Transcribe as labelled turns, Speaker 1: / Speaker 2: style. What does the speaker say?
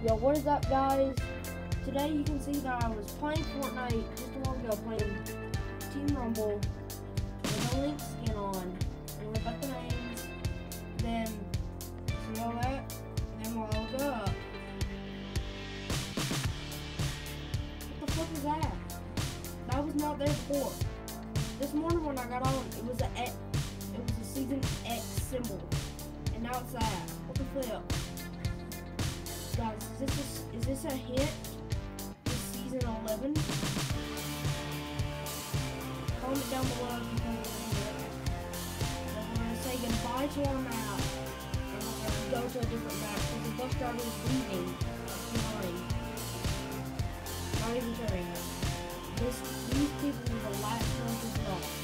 Speaker 1: Yo, what is up, guys? Today you can see that I was playing Fortnite just a while ago, playing Team Rumble with a Link skin on, and we got the names. Then see all that, and then we'll look up. What the fuck is that? That was not there before. This morning when I got on, it was a season X symbol, and now it's that. What the flip? Guys, is this a hit? This season 11? Comment down below if you think it's a hit. And we're gonna say goodbye to our map, and we're gonna go to a different map because the bus driver is leaving behind. Not even caring. These people were the last ones as well.